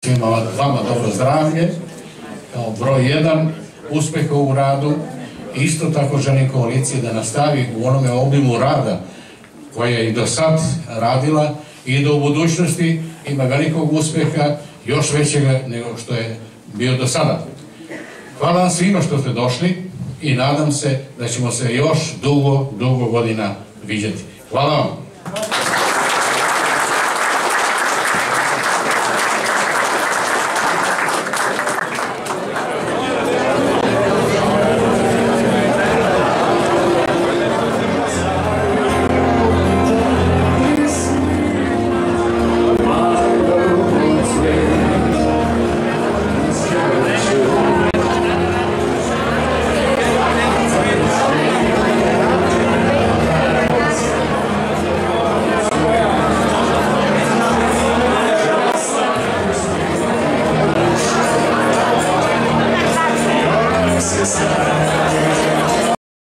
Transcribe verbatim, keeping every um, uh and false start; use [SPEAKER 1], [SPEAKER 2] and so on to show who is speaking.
[SPEAKER 1] Svima vama dobro zdravlje, kao broj jedan, uspeha u radu. Isto tako želim koaliciji da nastavi u onome obimu rada koja je i do sad radila i da u budućnosti ima velikog uspeha, još većega nego što je bio do sada. Hvala vam svima što ste došli i nadam se da ćemo se još dugo, dugo godina viđati. Hvala vam.
[SPEAKER 2] Yes.